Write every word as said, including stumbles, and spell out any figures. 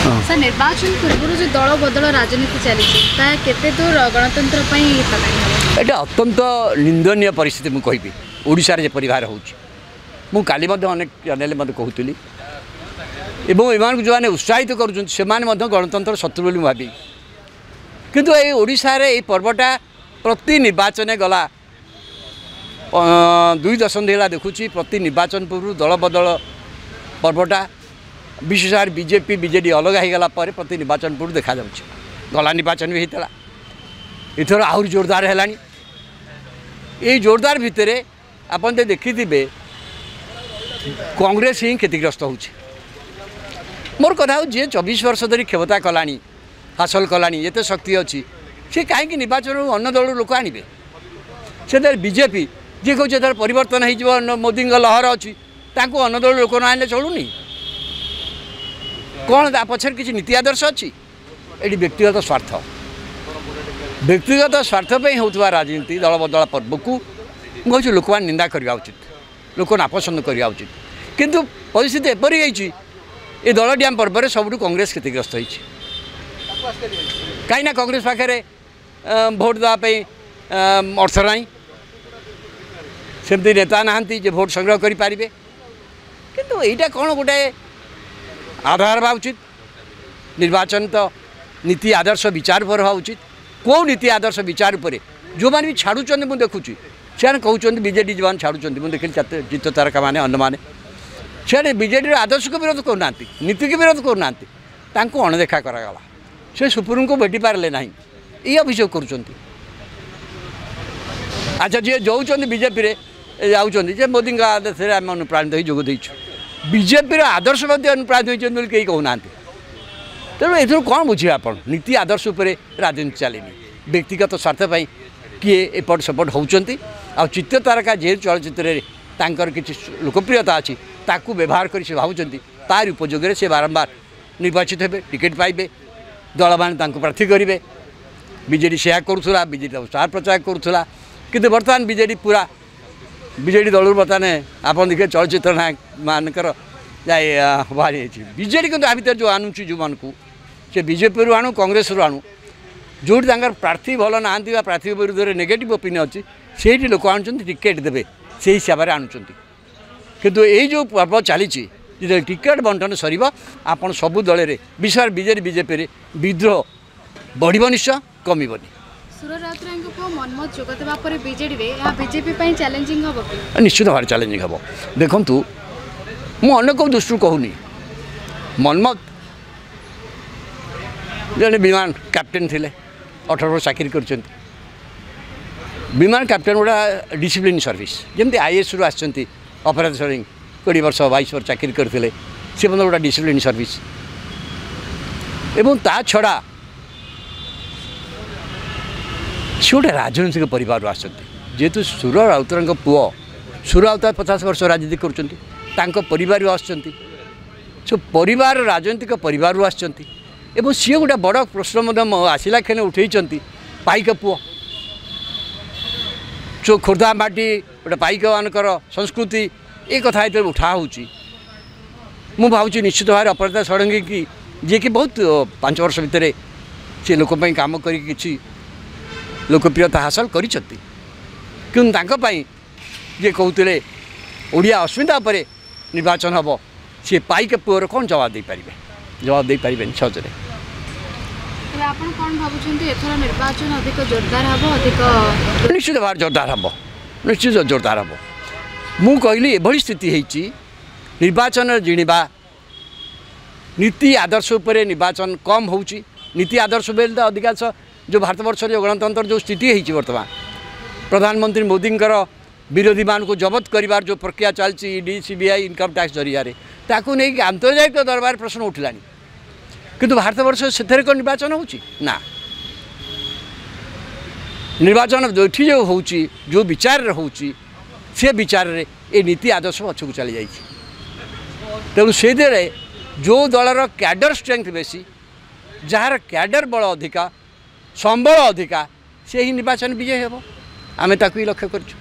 sir निर्वाचन पूर्व जो दल बदल राजनीति चली दूर गणतंत्र ये अत्यंत निंदनीय परिस्थिति मुझे कहि ओडिशा रे परिवार हो काली अनेक चैनल मत कहूली एवं जो मैंने उत्साहित कर गणतंत्र शत्रु बोली भावी किंतु ये ओडिशा रे ये पर्वटा प्रति निर्वाचन गला दुई दशंधि है देखुची प्रति निर्वाचन पूर्व दल बदल पर्वटा विशेष भाव बीजेपी बीजेडी अलग हो गला प्रति निर्वाचन पूर्व देखा गला निर्वाचन भी होता इथर आहरी जोरदार है ये जोरदार भितर आपन तो देखी थे कांग्रेस ही क्षतिग्रस्त हो मोर कथा हो जी चौबीस वर्ष धरी क्षमता कला हासिल कला ये शक्ति अच्छी सी कहीं निर्वाचन अन्न दल लोक आने से बीजेपी जी कहे परिवर्तन हो मोदी लहर अच्छी अन्न दल लोक न आने चलुनी कौन पछर किसी नीति आदर्श अच्छी ये व्यक्तिगत स्वार्थ व्यक्तिगत स्वार्थपी होता राजनीति दल बदल पर्व को मुझे लोक मैंने निंदा करवा उचित लोक नापसंद करवा उचित किंतु परिस्थिति एपरी गई ये दल डैम पर्व सबुठ कांग्रेस क्षतिग्रस्त होती कहीं कांग्रेस पाखे भोट देवाई अर्थ ना सेमती नेता नहांती जे भोट संग्रह करें किंतु यहीटा कौन गोटे आधार हवा उचित निर्वाचन तो नीति आदर्श विचार पर हवा उचित कौ नीति आदर्श विचार पर जो मैंने भी छाड़ुं मुझे देखुची से कहते बीजेडी जो छाड़ुं मुझे देखिए चित्त तारका मैंने अन्न मैंने से बीजेडी आदर्श को विरोध करना नीति को विरोध करना अणदेखा करागला से सुप्रीम को भेटी पारे ना ये अभियोग कर अच्छा जी जाऊँ बीजेपी जाऊँ मोदी आदेश आम अनुप्राणित हो जोगदेचु बीजेपी आदर्श अनुप्राणित होती कहीं कहना तेणु ये कौन बुझे आप नीति आदर्श उपर राजनीति चलेनी व्यक्तिगत स्वार्थपाई किए एपट सेपट होती आ चित्त तारका जेहेतु चलचित्र किसी लोकप्रियता अच्छी ताकू व्यवहार कर भावुं तार उपयोगे से बारंबार निर्वाचित हे टिकेट पाइबे दल मैंने प्रार्थी करेंगे बीजेडी से करूला बीजेडी स्टार प्रचार करूला किंतु बर्तमान बीजेडी पूरा बीजेडी दल बर्तमान आप देखिए चलचित्र नायक मानकर बाहरी बीजेडी किंतु आ भर जो आणुची जो मान को से बीजेपी रू आणु कांग्रेस रू आणु जो प्रार्थी भल ना प्रार्थी विरुद्ध में नेगेटिव ओपिनियन अच्छी से लोक आणुं टिकेट देवे से हिसाब से आणुं किंतु ये जो पर्व चली जो टिकेट बंटन सर आपड़ सबू दल में विशेष बीजेडी बीजेपी विद्रोह बढ़ निश्चय कमिबनी निश्चित भाव चैलेंजिंग हम देखु मुझे कौ दृष्टि कहूनी मनमत जड़े विमान कैप्टेन थे अठर वर्ष चाकरी कर विमान कैप्टेन गुड़ा डिसिप्लिन सर्विस जमी आईएएस रु आसती ऑपरेशन कोड़े वर्ष बाईस वर्ष चाकरी करते सी गोटा डिसिप्लिन सर्विस एवं ता छड़ा सी गोटे राजनैतिक परिवार आसतु सुर राउतर पुओ सुर राउतर पचास वर्ष राजनीति कर परिवार आसुँच सो परिवार राजनीतिक परिवार आसुँच एवं सी गोटे बड़ प्रश्न आसला खेने उठे पाइक पुओ जो खोर्धा माटी गोटे पाइक मानकर संस्कृति ये कथा ये उठा मुझे निश्चित भाव अपराजिता षडंगी की जी कि बहुत पांच वर्ष भितर से लोकपाई काम कर लोकप्रियता हासिल कर जे कहते ओडिया अस्मिता पर निर्वाचन हम सी पाइक पुअर कौन जवाब दे पारे जवाब दे पारे सहजरे निश्चित भाव जोरदार हम निश्चित जोरदार हम मु कहली एभली स्थिति होती निर्वाचन जिणवा नीति आदर्श उपर निर्वाचन कम हो नीति आदर्श बेल अधिकांश जो भारतवर्ष जो गणतंत्र जो स्थिति होती बर्तमान प्रधानमंत्री मोदी विरोधी मान को जबत करिवार जो प्रक्रिया चलती डी सीबीआई इनकम टैक्स जरिया ताकू नहीं कि आंतर्जातिक दरबार प्रश्न उठलानी किंतु भारतवर्ष से निर्वाचन हो ना निर्वाचन जो जो हो जो विचार हो से विचार रे ये नीति आदर्श पछक चली जाइए तेणु से जो दलर कैडर स्ट्रेंथ बेसी जार कैडर बल अधिका संबल अधिका से ही निर्वाचन विजय हे आम ताकू लक्ष्य कर